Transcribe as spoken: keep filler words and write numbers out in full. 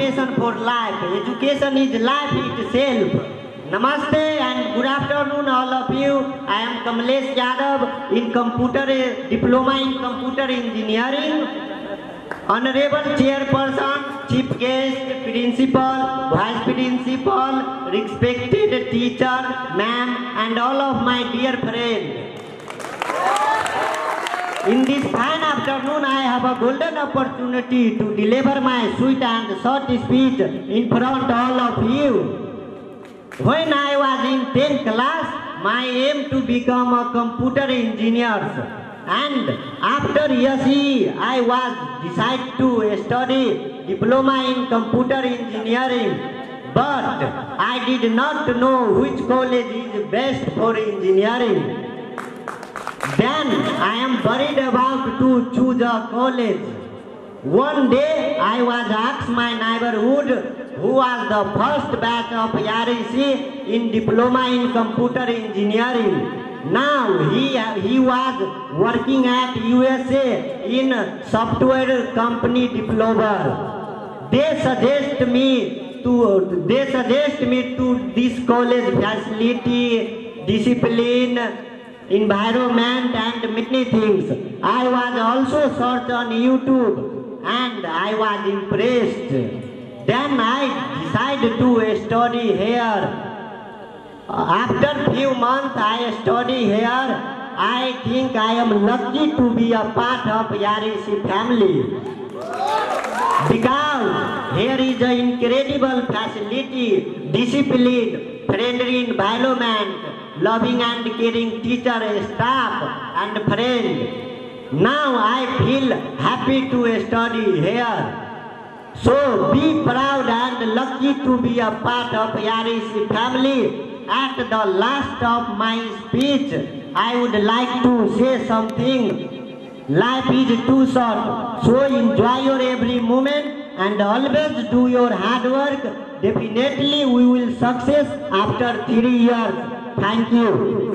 motivation for life. Education is life itself. Namaste and good afternoon all of you. I am Kamlesh Yadav in computer diploma in computer engineering. Honorable Chairperson, Chief Guest, Principal, Vice Principal, respected teacher, ma'am, and all of my dear friends. In this fine afternoon, I have a golden opportunity to deliver my sweet and short speech in front of all of you. When I was in tenth class, my aim to become a computer engineer. And after S E, I was decided to study diploma in computer engineering. But I did not know which college is best for engineering. Then I am worried about to choose a college. One day I was asked my neighborhood who was the first batch of R E C in diploma in computer engineering. Now he, he was working at U S A in software company developer. They suggest me to they suggest me to this college facility, discipline, environment and many things. I was also searched on YouTube and I was impressed. Then I decided to study here. After few months I study here. I think I am lucky to be a part of R E C family. Because here is an incredible facility, discipline, friendly environment, loving and caring teacher, staff and friend. Now I feel happy to study here. So be proud and lucky to be a part of R E C family. At the last of my speech, I would like to say something. Life is too short, so enjoy your every moment and always do your hard work. Definitely we will success after three years. Thank you.